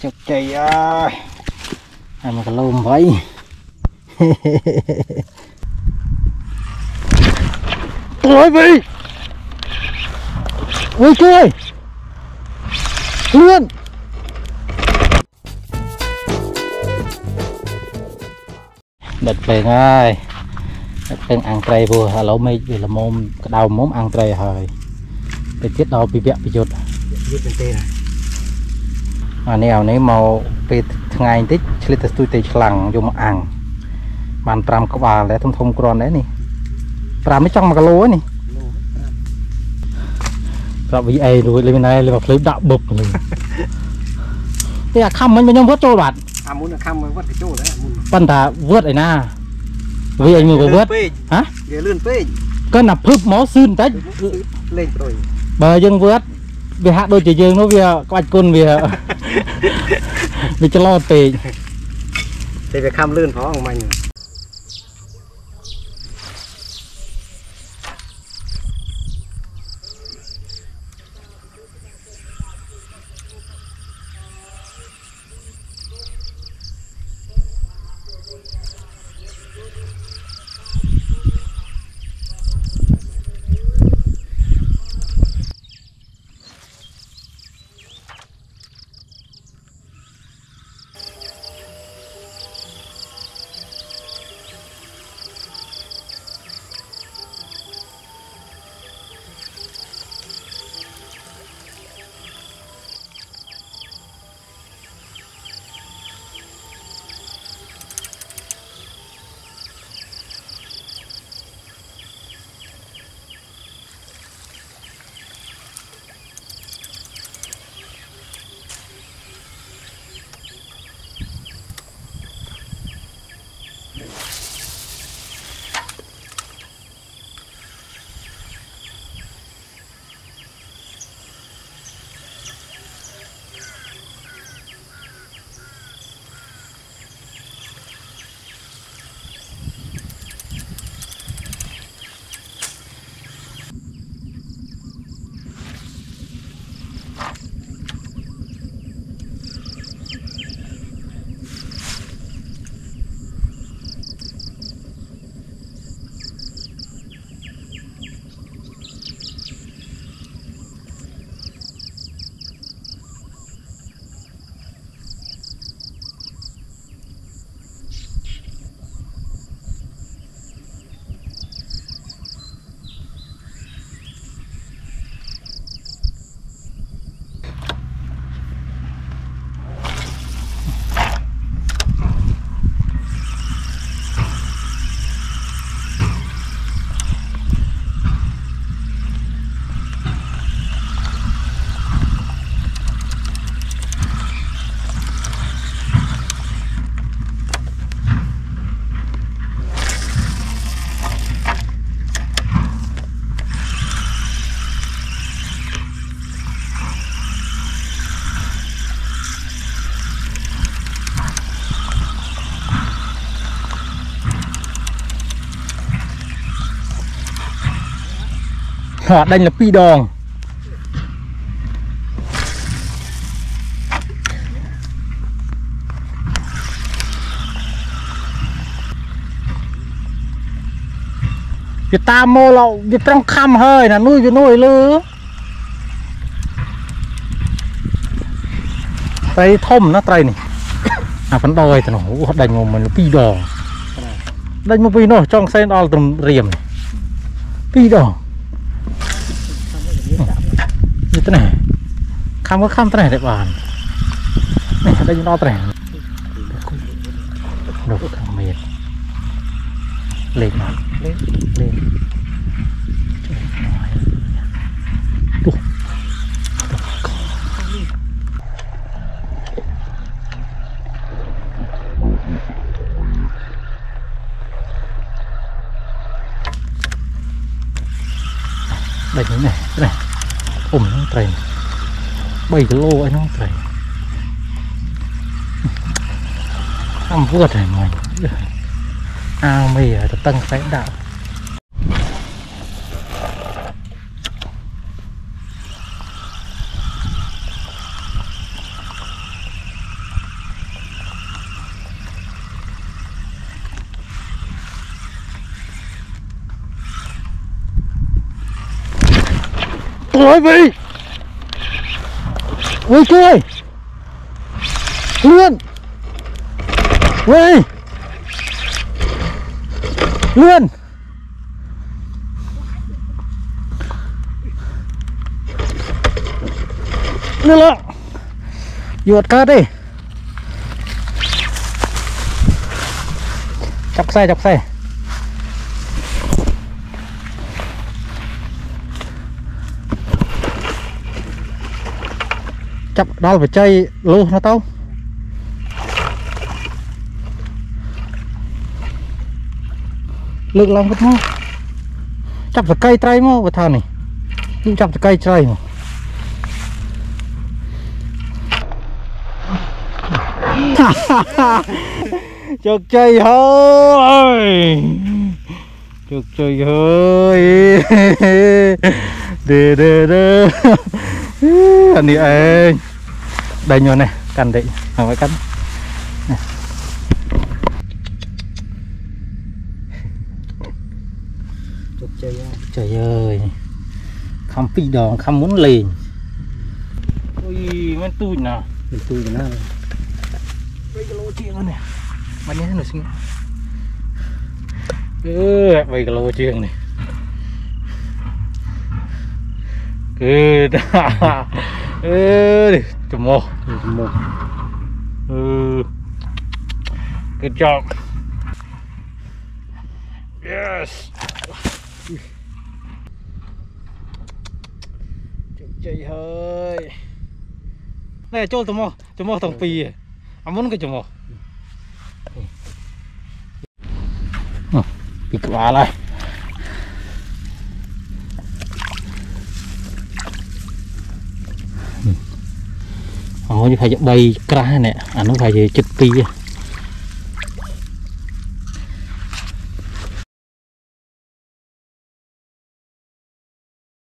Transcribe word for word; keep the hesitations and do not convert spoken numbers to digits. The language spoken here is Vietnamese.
chụp chạy ơi ai mà cái lùm vậy tôi bị ui chơi luôn đặt về ngay đặt về ăn tray vừa lâu mấy vì là mồm cái đầu mồm ăn tray hơi để tiết đầu bị vẹn bị dột à nèo này màu về ngày tích chỉ là tôi tây lằng dùng ăn bàn pram có bà lẽ thông thông còn đấy nè pram mới trong mà cái lúa nè rồi bị ai rồi lên bên này lên vào lấy đạo bực rồi thế là khăm anh bên trong vớt trôi bạn à muốn là khăm mới vớt cái trôi đấy ban thà vớt này na vì anh người vớt hả để lươn phê cái nạp phức máu xương tách lên rồi bờ dân vớt vì hạ đôi chỉ dương nó vì quạch côn vì vì cho lo tiền thì phải khăm lươn phó của mình họ đây là pi đòn Việt Nam mô lậu Việt trong khăm hơi là nuôi Việt nuôi lư tay thôm nó tay này à vẫn đòi thì nó đánh một mình pi đòn đánh một pi nó trong xe đo tầm riềm pi đòn như thế này khăm có khăm thế này đấy bạn này đây nó thế này đồ khăm mệt lên lên lên đây như này thế này ôm nó trời bảy cái lô ấy nó trời ăn vượt này mày à mày ở tầng sáng đạo rồi bị ui chơi luôn ui luôn luôn lắm vượt cát đi chọc xe chọc xe chọc đó phải chơi luôn nó tao lực lòng vật mô chọc phải cây trái mô vật thằng này nhưng chọc phải cây trái mà chọc chơi hơi chọc chơi hơi đê đê đê anh đi ơi đây nhỏ này cắn đấy không phải cắn chơi trời ơi không phi đòn không muốn liền ui men tui nào mình tui nó bây cái lô chiên này mà nhé nó xin ừ bây cái lô chiên này good ừ chùm mồ chùm mồ ừ good job yes chơi hơi này cho chùm mồ chùm mồ thằng pì à muốn cái chùm mồ bị quả lại oh như phải bay ra nè anh nó phải chụp pi